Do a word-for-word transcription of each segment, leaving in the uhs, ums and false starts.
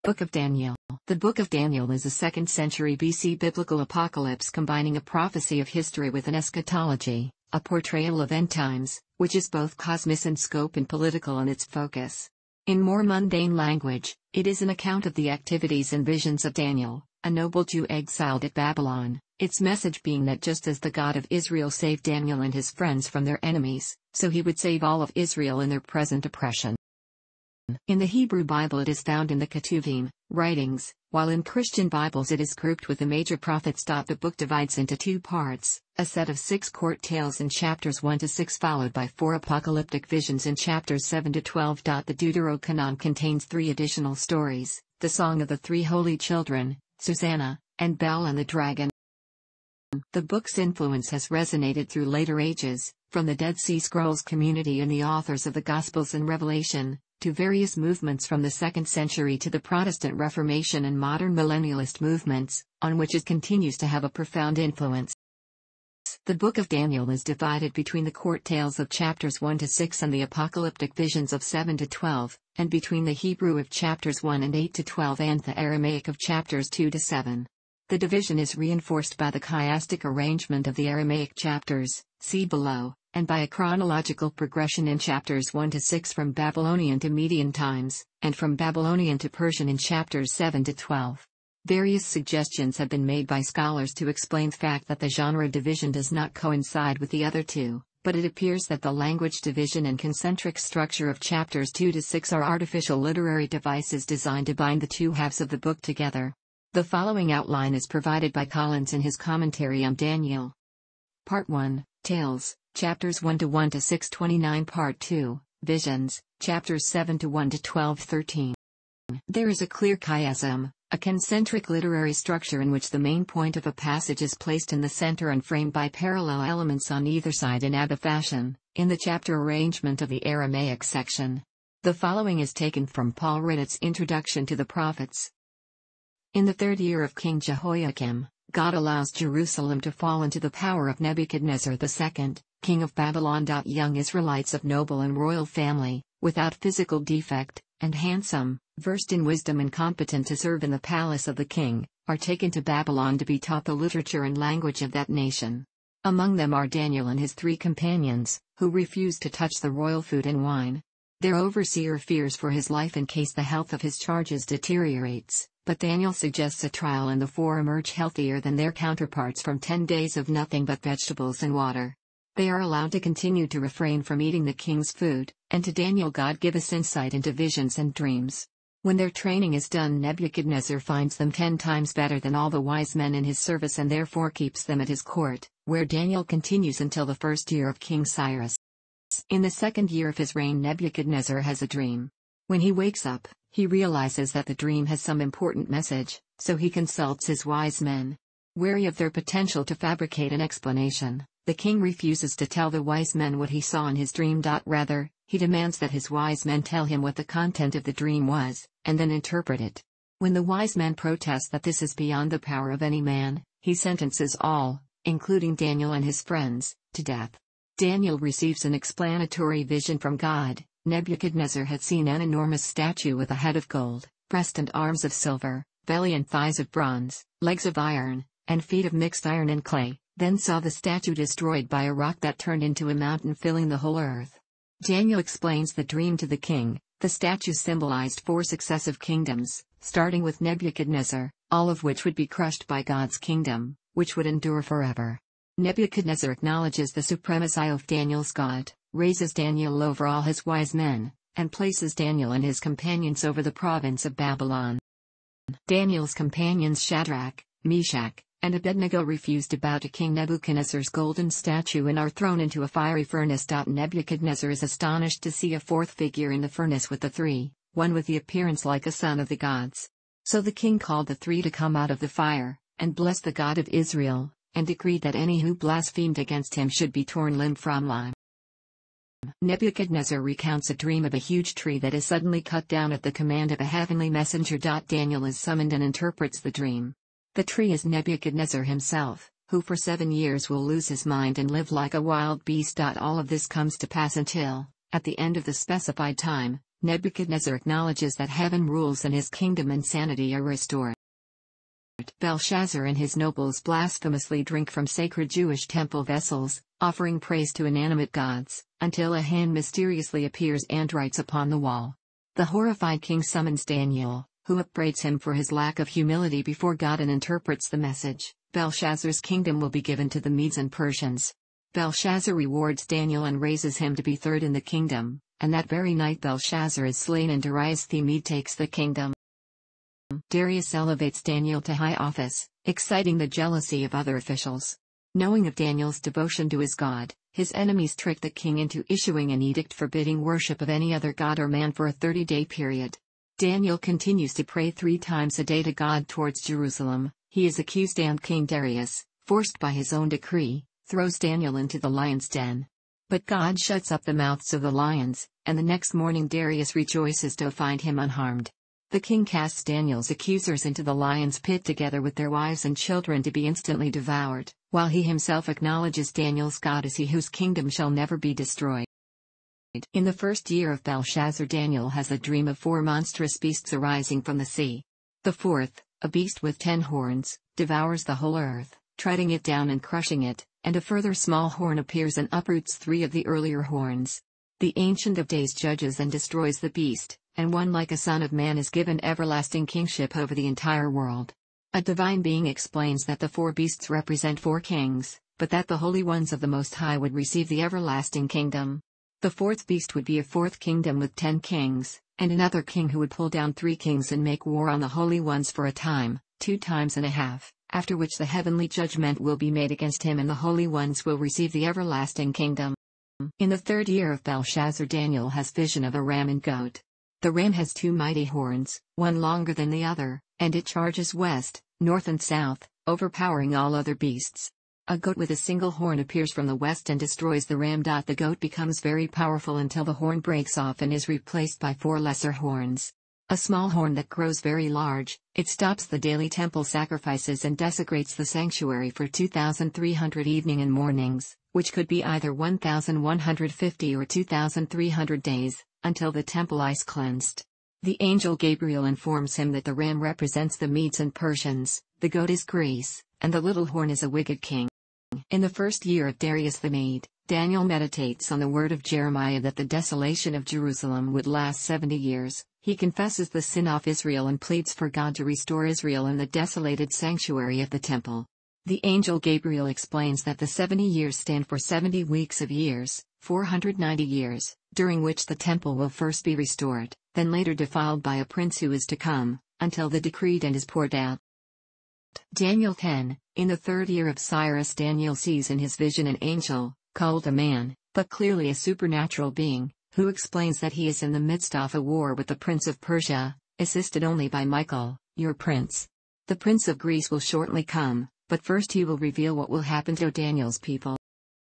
Book of Daniel. The Book of Daniel is a second century B C biblical apocalypse combining a prophecy of history with an eschatology, a portrayal of end times, which is both cosmic in scope and political in its focus. In more mundane language, it is an account of the activities and visions of Daniel, a noble Jew exiled at Babylon, its message being that just as the God of Israel saved Daniel and his friends from their enemies, so he would save all of Israel in their present oppression. In the Hebrew Bible it is found in the Ketuvim, writings, while in Christian Bibles it is grouped with the major prophets. The book divides into two parts, a set of six court tales in chapters one to six followed by four apocalyptic visions in chapters seven to twelve. The Deuterocanon contains three additional stories, the Song of the Three Holy Children, Susanna, and Bel and the Dragon. The book's influence has resonated through later ages, from the Dead Sea Scrolls community and the authors of the Gospels and Revelation, to various movements from the second century to the Protestant Reformation and modern millennialist movements, on which it continues to have a profound influence. The Book of Daniel is divided between the court tales of chapters one to six and the apocalyptic visions of seven to twelve, and between the Hebrew of chapters one and eight to twelve and the Aramaic of chapters two to seven. The division is reinforced by the chiastic arrangement of the Aramaic chapters, see below, and by a chronological progression in chapters one to six from Babylonian to Median times, and from Babylonian to Persian in chapters seven to twelve. Various suggestions have been made by scholars to explain the fact that the genre division does not coincide with the other two, but it appears that the language division and concentric structure of chapters two to six are artificial literary devices designed to bind the two halves of the book together. The following outline is provided by Collins in his commentary on Daniel. Part one, Tales, chapters one to one to six twenty-nine. Part two, Visions, chapters seven to one to twelve thirteen. There is a clear chiasm, a concentric literary structure in which the main point of a passage is placed in the center and framed by parallel elements on either side in Abba fashion, in the chapter arrangement of the Aramaic section. The following is taken from Paul Riddett's Introduction to the Prophets. In the third year of King Jehoiakim, God allows Jerusalem to fall into the power of Nebuchadnezzar the second, king of Babylon. Young Israelites of noble and royal family, without physical defect, and handsome, versed in wisdom and competent to serve in the palace of the king, are taken to Babylon to be taught the literature and language of that nation. Among them are Daniel and his three companions, who refuse to touch the royal food and wine. Their overseer fears for his life in case the health of his charges deteriorates, but Daniel suggests a trial and the four emerge healthier than their counterparts from ten days of nothing but vegetables and water. They are allowed to continue to refrain from eating the king's food, and to Daniel God gives insight into visions and dreams. When their training is done, Nebuchadnezzar finds them ten times better than all the wise men in his service and therefore keeps them at his court, where Daniel continues until the first year of King Cyrus. In the second year of his reign, Nebuchadnezzar has a dream. When he wakes up, he realizes that the dream has some important message, so he consults his wise men. Wary of their potential to fabricate an explanation, the king refuses to tell the wise men what he saw in his dream. Rather, he demands that his wise men tell him what the content of the dream was, and then interpret it. When the wise men protest that this is beyond the power of any man, he sentences all, including Daniel and his friends, to death. Daniel receives an explanatory vision from God. Nebuchadnezzar had seen an enormous statue with a head of gold, breast and arms of silver, belly and thighs of bronze, legs of iron, and feet of mixed iron and clay, then saw the statue destroyed by a rock that turned into a mountain filling the whole earth. Daniel explains the dream to the king. The statue symbolized four successive kingdoms, starting with Nebuchadnezzar, all of which would be crushed by God's kingdom, which would endure forever. Nebuchadnezzar acknowledges the supremacy of Daniel's God, raises Daniel over all his wise men, and places Daniel and his companions over the province of Babylon. Daniel's companions Shadrach, Meshach, and Abednego refuse to bow to King Nebuchadnezzar's golden statue and are thrown into a fiery furnace. Nebuchadnezzar is astonished to see a fourth figure in the furnace with the three, one with the appearance like a son of the gods. So the king called the three to come out of the fire, and blessed the God of Israel, and decreed that any who blasphemed against him should be torn limb from limb. Nebuchadnezzar recounts a dream of a huge tree that is suddenly cut down at the command of a heavenly messenger. Daniel is summoned and interprets the dream. The tree is Nebuchadnezzar himself, who for seven years will lose his mind and live like a wild beast. All of this comes to pass until, at the end of the specified time, Nebuchadnezzar acknowledges that heaven rules and his kingdom and sanity are restored. Belshazzar and his nobles blasphemously drink from sacred Jewish temple vessels, offering praise to inanimate gods, until a hand mysteriously appears and writes upon the wall. The horrified king summons Daniel, who upbraids him for his lack of humility before God and interprets the message: Belshazzar's kingdom will be given to the Medes and Persians. Belshazzar rewards Daniel and raises him to be third in the kingdom, and that very night Belshazzar is slain and Darius the Mede takes the kingdom. Darius elevates Daniel to high office, exciting the jealousy of other officials. Knowing of Daniel's devotion to his God, his enemies trick the king into issuing an edict forbidding worship of any other god or man for a thirty-day period. Daniel continues to pray three times a day to God towards Jerusalem. He is accused and King Darius, forced by his own decree, throws Daniel into the lion's den. But God shuts up the mouths of the lions, and the next morning Darius rejoices to find him unharmed. The king casts Daniel's accusers into the lion's pit together with their wives and children to be instantly devoured, while he himself acknowledges Daniel's God as he whose kingdom shall never be destroyed. In the first year of Belshazzar, Daniel has a dream of four monstrous beasts arising from the sea. The fourth, a beast with ten horns, devours the whole earth, treading it down and crushing it, and a further small horn appears and uproots three of the earlier horns. The Ancient of Days judges and destroys the beast, and one like a son of man is given everlasting kingship over the entire world. A divine being explains that the four beasts represent four kings, but that the holy ones of the Most High would receive the everlasting kingdom. The fourth beast would be a fourth kingdom with ten kings, and another king who would pull down three kings and make war on the holy ones for a time, two times and a half, after which the heavenly judgment will be made against him and the holy ones will receive the everlasting kingdom. In the third year of Belshazzar, Daniel has vision of a ram and goat. The ram has two mighty horns, one longer than the other, and it charges west, north and south, overpowering all other beasts. A goat with a single horn appears from the west and destroys the ram. The goat becomes very powerful until the horn breaks off and is replaced by four lesser horns. A small horn that grows very large, it stops the daily temple sacrifices and desecrates the sanctuary for two thousand three hundred evening and mornings, which could be either one thousand one hundred fifty or two thousand three hundred days, until the temple is cleansed. The angel Gabriel informs him that the ram represents the Medes and Persians, the goat is Greece, and the little horn is a wicked king. In the first year of Darius the Mede, Daniel meditates on the word of Jeremiah that the desolation of Jerusalem would last seventy years. He confesses the sin of Israel and pleads for God to restore Israel in the desolated sanctuary of the temple. The angel Gabriel explains that the seventy years stand for seventy weeks of years, four hundred ninety years, during which the temple will first be restored, then later defiled by a prince who is to come, until the decreed end is poured out. Daniel ten. In the third year of Cyrus, Daniel sees in his vision an angel, called a man, but clearly a supernatural being, who explains that he is in the midst of a war with the prince of Persia, assisted only by Michael, your prince. The prince of Greece will shortly come, but first he will reveal what will happen to Daniel's people.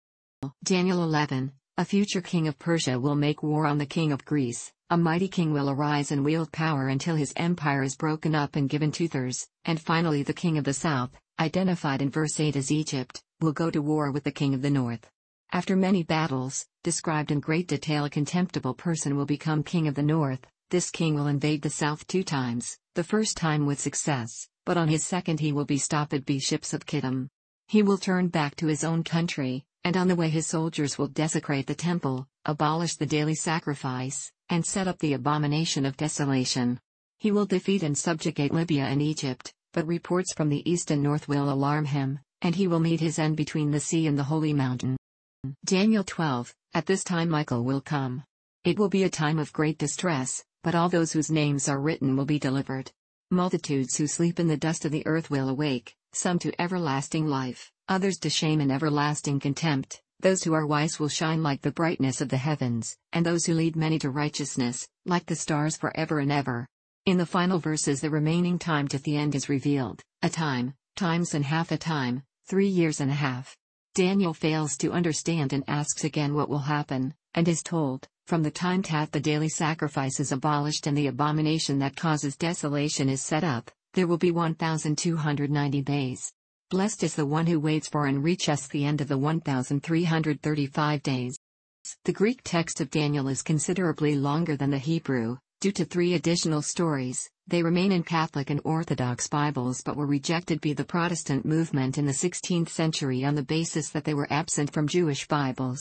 Daniel eleven. A future king of Persia will make war on the king of Greece. A mighty king will arise and wield power until his empire is broken up and given to others, and finally the king of the south, identified in verse eight as Egypt, will go to war with the king of the north. After many battles, described in great detail, a contemptible person will become king of the north. This king will invade the south two times, the first time with success, but on his second he will be stopped by ships of Kittim. He will turn back to his own country, and on the way his soldiers will desecrate the temple, abolish the daily sacrifice, and set up the abomination of desolation. He will defeat and subjugate Libya and Egypt, but reports from the east and north will alarm him, and he will meet his end between the sea and the holy mountain. Daniel twelve. At this time Michael will come. It will be a time of great distress, but all those whose names are written will be delivered. Multitudes who sleep in the dust of the earth will awake, some to everlasting life, others to shame and everlasting contempt. Those who are wise will shine like the brightness of the heavens, and those who lead many to righteousness, like the stars forever and ever. In the final verses the remaining time to the end is revealed, a time, times and half a time, three years and a half. Daniel fails to understand and asks again what will happen, and is told, from the time that the daily sacrifice is abolished and the abomination that causes desolation is set up, there will be one thousand two hundred ninety days. Blessed is the one who waits for and reaches the end of the one thousand three hundred thirty-five days. The Greek text of Daniel is considerably longer than the Hebrew, due to three additional stories. They remain in Catholic and Orthodox Bibles but were rejected by the Protestant movement in the sixteenth century on the basis that they were absent from Jewish Bibles.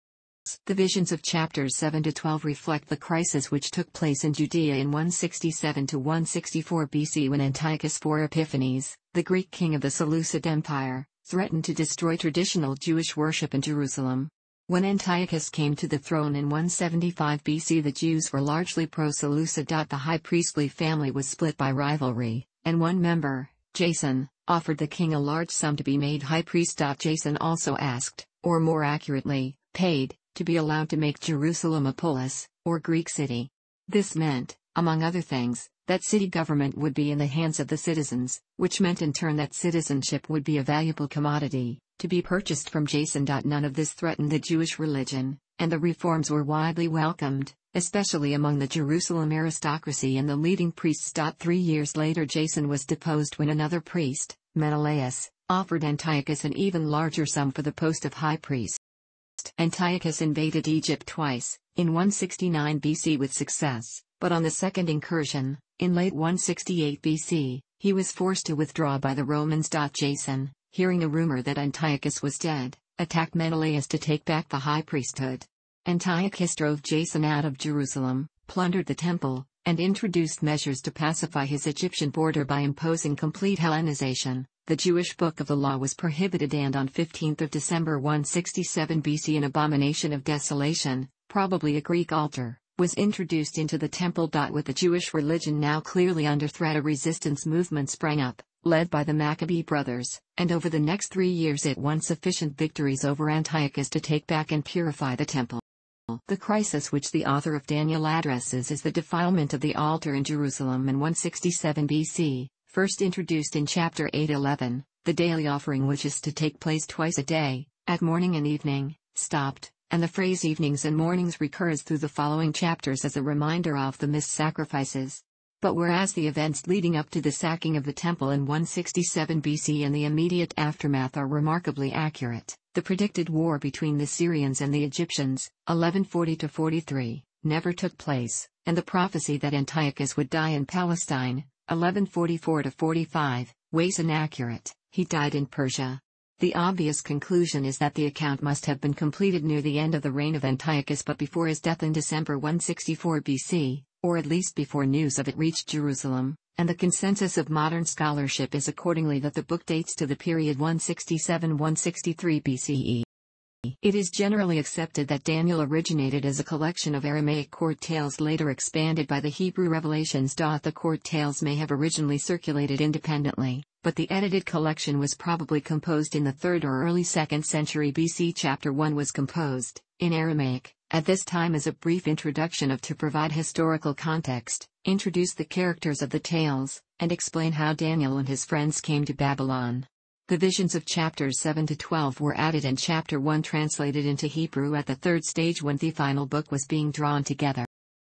The visions of chapters seven to twelve reflect the crisis which took place in Judea in one sixty-seven to one sixty-four B C when Antiochus the Fourth Epiphanes, the Greek king of the Seleucid Empire, threatened to destroy traditional Jewish worship in Jerusalem. When Antiochus came to the throne in one seventy-five B C, the Jews were largely pro-Seleucid. The high priestly family was split by rivalry, and one member, Jason, offered the king a large sum to be made high priest. Jason also asked, or more accurately, paid, to be allowed to make Jerusalem a polis, or Greek city. This meant, among other things, that city government would be in the hands of the citizens, which meant in turn that citizenship would be a valuable commodity, to be purchased from Jason. None of this threatened the Jewish religion, and the reforms were widely welcomed, especially among the Jerusalem aristocracy and the leading priests. Three years later Jason was deposed when another priest, Menelaus, offered Antiochus an even larger sum for the post of high priest. Antiochus invaded Egypt twice, in one sixty-nine B C with success, but on the second incursion, in late one sixty-eight B C, he was forced to withdraw by the Romans. Jason, hearing a rumor that Antiochus was dead, attacked Menelaus to take back the high priesthood. Antiochus drove Jason out of Jerusalem, plundered the temple, and introduced measures to pacify his Egyptian border by imposing complete Hellenization. The Jewish Book of the Law was prohibited, and on fifteenth of December one sixty-seven B C an abomination of desolation, probably a Greek altar, was introduced into the temple. With the Jewish religion now clearly under threat, a resistance movement sprang up, led by the Maccabee brothers, and over the next three years it won sufficient victories over Antiochus to take back and purify the temple. The crisis which the author of Daniel addresses is the defilement of the altar in Jerusalem in one sixty-seven B C, first introduced in chapter eight eleven, the daily offering, which is to take place twice a day, at morning and evening, stopped, and the phrase evenings and mornings recurs through the following chapters as a reminder of the missed sacrifices. But whereas the events leading up to the sacking of the temple in one sixty-seven B C and the immediate aftermath are remarkably accurate, the predicted war between the Syrians and the Egyptians, eleven forty to forty-three, never took place, and the prophecy that Antiochus would die in Palestine, eleven forty-four to forty-five, weighs inaccurate. He died in Persia. The obvious conclusion is that the account must have been completed near the end of the reign of Antiochus but before his death in December one sixty-four B C, or at least before news of it reached Jerusalem, and the consensus of modern scholarship is accordingly that the book dates to the period one sixty-seven to one sixty-three B C E. It is generally accepted that Daniel originated as a collection of Aramaic court tales later expanded by the Hebrew revelations. The court tales may have originally circulated independently, but the edited collection was probably composed in the third or early second century B C. Chapter one was composed, in Aramaic, at this time as a brief introduction of to provide historical context, introduce the characters of the tales, and explain how Daniel and his friends came to Babylon. The visions of chapters seven to twelve were added and chapter one translated into Hebrew at the third stage when the final book was being drawn together.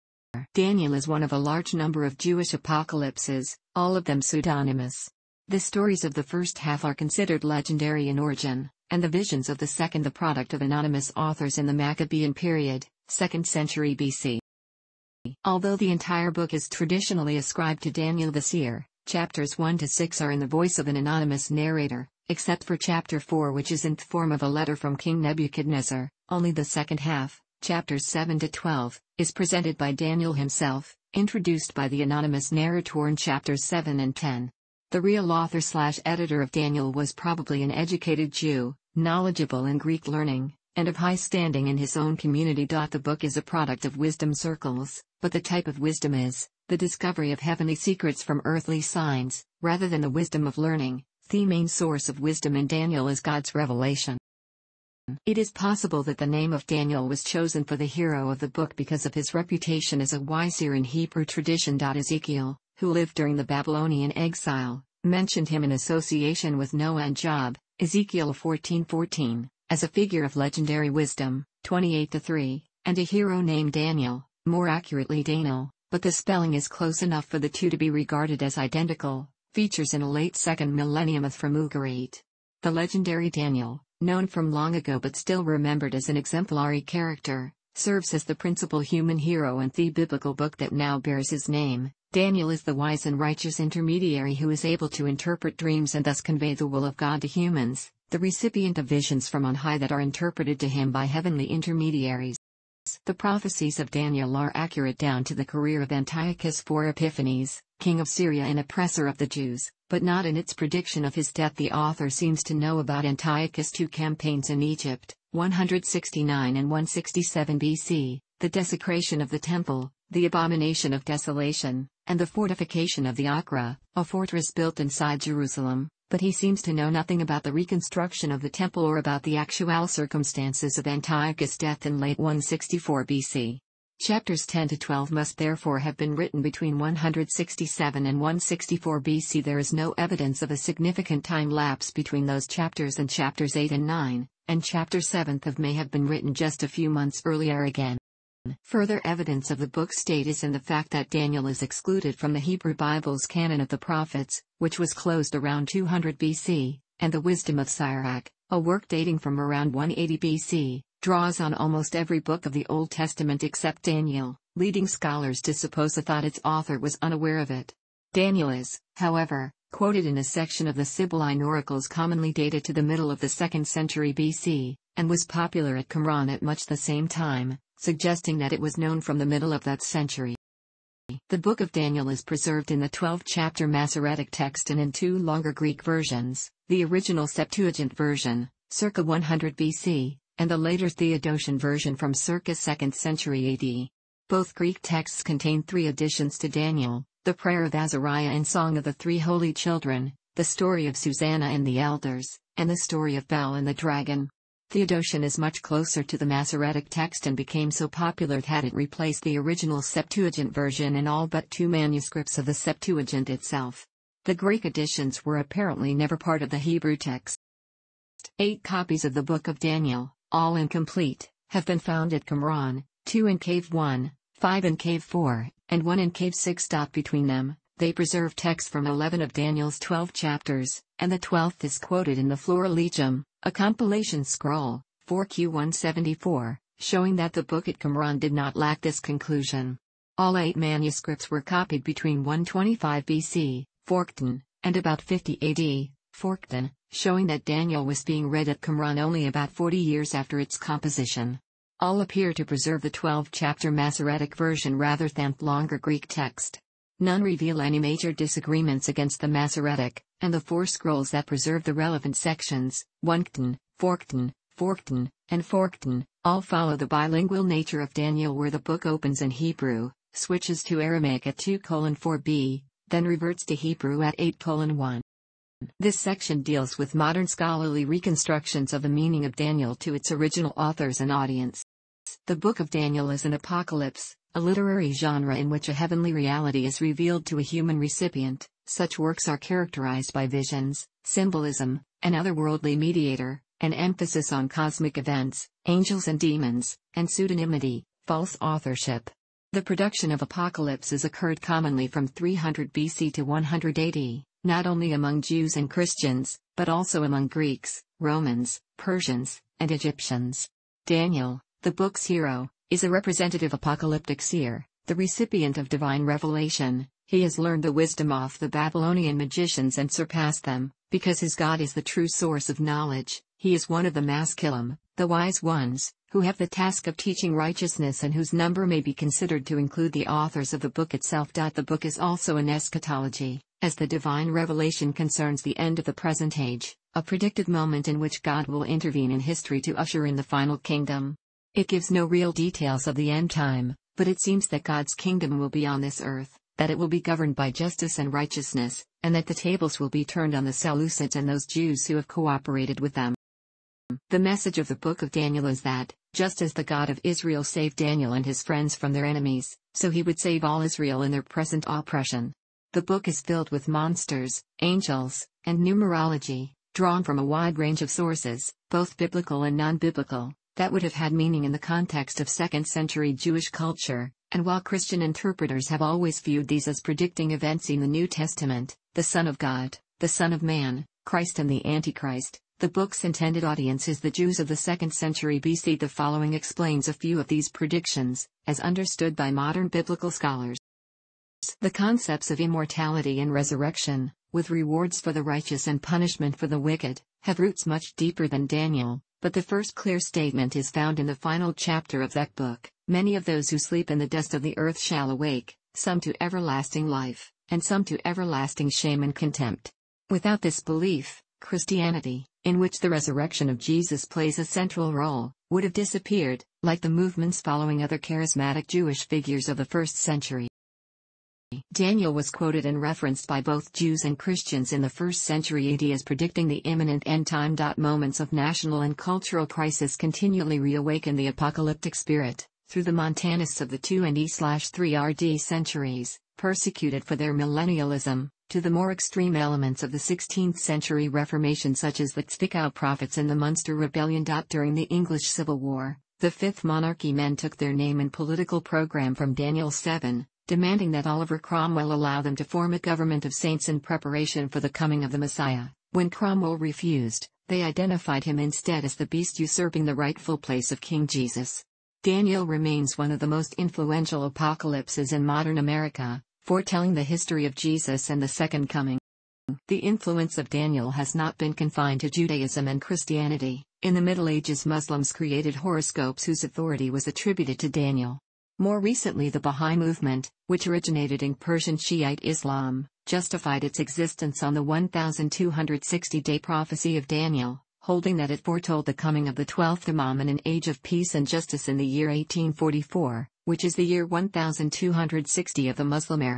Daniel is one of a large number of Jewish apocalypses, all of them pseudonymous. The stories of the first half are considered legendary in origin, and the visions of the second the product of anonymous authors in the Maccabean period, second century B C. Although the entire book is traditionally ascribed to Daniel the seer, chapters one to six are in the voice of an anonymous narrator, except for chapter four, which is in the form of a letter from King Nebuchadnezzar. Only the second half, chapters seven to twelve, is presented by Daniel himself, introduced by the anonymous narrator in chapters seven and ten. The real author-slash-editor of Daniel was probably an educated Jew, knowledgeable in Greek learning, and of high standing in his own community. The book is a product of wisdom circles, but the type of wisdom is the discovery of heavenly secrets from earthly signs, rather than the wisdom of learning. The main source of wisdom in Daniel is God's revelation. It is possible that the name of Daniel was chosen for the hero of the book because of his reputation as a wise seer in Hebrew tradition. Ezekiel, who lived during the Babylonian exile, mentioned him in association with Noah and Job, Ezekiel fourteen fourteen, as a figure of legendary wisdom, twenty-eight to three, and a hero named Daniel, more accurately Daniel, but the spelling is close enough for the two to be regarded as identical, features in a late second millennium myth from Ugarit. The legendary Daniel, known from long ago but still remembered as an exemplary character, serves as the principal human hero and the biblical book that now bears his name. Daniel is the wise and righteous intermediary who is able to interpret dreams and thus convey the will of God to humans, the recipient of visions from on high that are interpreted to him by heavenly intermediaries. The prophecies of Daniel are accurate down to the career of Antiochus four Epiphanes, king of Syria and oppressor of the Jews, but not in its prediction of his death. The author seems to know about Antiochus' two campaigns in Egypt, one sixty-nine and one sixty-seven B C, the desecration of the temple, the abomination of desolation, and the fortification of the Acra, a fortress built inside Jerusalem, but he seems to know nothing about the reconstruction of the temple or about the actual circumstances of Antiochus' death in late one sixty-four B C. Chapters ten to twelve must therefore have been written between one sixty-seven and one sixty-four B C. There is no evidence of a significant time lapse between those chapters and chapters eight and nine, and chapter seven may have been written just a few months earlier again. Further evidence of the book's date is in the fact that Daniel is excluded from the Hebrew Bible's canon of the prophets, which was closed around two hundred B C, and the Wisdom of Sirach, a work dating from around one eighty B C, draws on almost every book of the Old Testament except Daniel, leading scholars to suppose that its author was unaware of it. Daniel is, however, quoted in a section of the Sibylline oracles commonly dated to the middle of the second century B C, and was popular at Qumran at much the same time, suggesting that it was known from the middle of that century. The Book of Daniel is preserved in the twelve-chapter Masoretic text and in two longer Greek versions, the original Septuagint version, circa one hundred B C, and the later Theodotian version from circa second century A D. Both Greek texts contain three additions to Daniel: the prayer of Azariah and Song of the Three Holy Children, the story of Susanna and the elders, and the story of Baal and the dragon. Theodotian is much closer to the Masoretic text and became so popular that it replaced the original Septuagint version in all but two manuscripts of the Septuagint itself. The Greek editions were apparently never part of the Hebrew text. Eight copies of the Book of Daniel, all incomplete, have been found at Qumran, two in Cave one, five in Cave four, and one in Cave six. Between them, they preserve texts from eleven of Daniel's twelve chapters, and the twelfth is quoted in the Florilegium, a compilation scroll, four Q one seventy-four, showing that the book at Qumran did not lack this conclusion. All eight manuscripts were copied between one twenty-five B C, Forkton, and about fifty A D, Forkton, showing that Daniel was being read at Qumran only about forty years after its composition. All appear to preserve the twelve-chapter Masoretic version rather than the longer Greek text. None reveal any major disagreements against the Masoretic, and the four scrolls that preserve the relevant sections, Oneckton, Forkton, Forkton, and Forkton, all follow the bilingual nature of Daniel, where the book opens in Hebrew, switches to Aramaic at two colon four B, then reverts to Hebrew at eight colon one. This section deals with modern scholarly reconstructions of the meaning of Daniel to its original authors and audience. The Book of Daniel is an apocalypse, a literary genre in which a heavenly reality is revealed to a human recipient. Such works are characterized by visions, symbolism, an otherworldly mediator, an emphasis on cosmic events, angels and demons, and pseudonymity, false authorship. The production of apocalypses occurred commonly from three hundred B C to one hundred A D, not only among Jews and Christians, but also among Greeks, Romans, Persians, and Egyptians. Daniel, the book's hero, is a representative apocalyptic seer, the recipient of divine revelation. He has learned the wisdom of the Babylonian magicians and surpassed them, because his God is the true source of knowledge. He is one of the Maskilim, the wise ones, who have the task of teaching righteousness and whose number may be considered to include the authors of the book itself. The book is also an eschatology, as the divine revelation concerns the end of the present age, a predicted moment in which God will intervene in history to usher in the final kingdom. It gives no real details of the end time, but it seems that God's kingdom will be on this earth, that it will be governed by justice and righteousness, and that the tables will be turned on the Seleucids and those Jews who have cooperated with them. The message of the Book of Daniel is that, just as the God of Israel saved Daniel and his friends from their enemies, so he would save all Israel in their present oppression. The book is filled with monsters, angels, and numerology, drawn from a wide range of sources, both biblical and non-biblical, that would have had meaning in the context of second century Jewish culture, and while Christian interpreters have always viewed these as predicting events in the New Testament, the Son of God, the Son of Man, Christ and the Antichrist, The book's intended audience is the Jews of the second century B C. The following explains a few of these predictions, as understood by modern biblical scholars. The concepts of immortality and resurrection, with rewards for the righteous and punishment for the wicked, have roots much deeper than Daniel, but the first clear statement is found in the final chapter of that book. Many of those who sleep in the dust of the earth shall awake, some to everlasting life, and some to everlasting shame and contempt. Without this belief, Christianity, in which the resurrection of Jesus plays a central role, would have disappeared, like the movements following other charismatic Jewish figures of the first century. Daniel was quoted and referenced by both Jews and Christians in the first century A D as predicting the imminent end-time. Moments of national and cultural crisis continually reawaken the apocalyptic spirit, through the Montanists of the two and three R D centuries, persecuted for their millennialism, to the more extreme elements of the sixteenth century Reformation such as the Zwickau Prophets and the Munster Rebellion. During the English Civil War, the Fifth Monarchy men took their name and political program from Daniel seven, demanding that Oliver Cromwell allow them to form a government of saints in preparation for the coming of the Messiah. When Cromwell refused, they identified him instead as the beast usurping the rightful place of King Jesus. Daniel remains one of the most influential apocalypses in modern America, foretelling the history of Jesus and the Second Coming. The influence of Daniel has not been confined to Judaism and Christianity. In the Middle Ages, Muslims created horoscopes whose authority was attributed to Daniel. More recently, the Bahá'í movement, which originated in Persian Shiite Islam, justified its existence on the twelve sixty day prophecy of Daniel, holding that it foretold the coming of the twelfth Imam in an age of peace and justice in the year eighteen forty-four, which is the year twelve sixty of the Muslim era.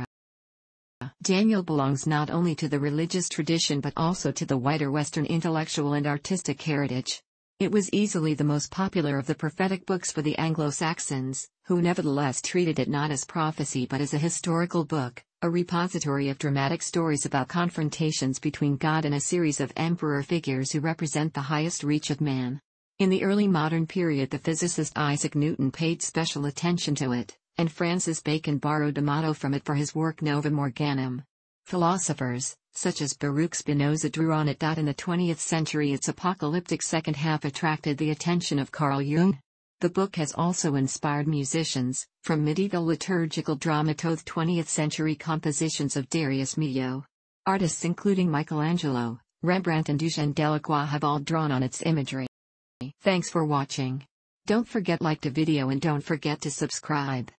Daniel belongs not only to the religious tradition but also to the wider Western intellectual and artistic heritage. It was easily the most popular of the prophetic books for the Anglo-Saxons, who nevertheless treated it not as prophecy but as a historical book, a repository of dramatic stories about confrontations between God and a series of emperor figures who represent the highest reach of man. In the early modern period, the physicist Isaac Newton paid special attention to it, and Francis Bacon borrowed a motto from it for his work Novum Organum. Philosophers, such as Baruch Spinoza, drew on it. In the twentieth century, its apocalyptic second half attracted the attention of Carl Jung. The book has also inspired musicians, from medieval liturgical drama to the twentieth century compositions of Darius Milhaud. Artists including Michelangelo, Rembrandt and Eugène Delacroix have all drawn on its imagery. Thanks for watching. Don't forget to like the video and don't forget to subscribe.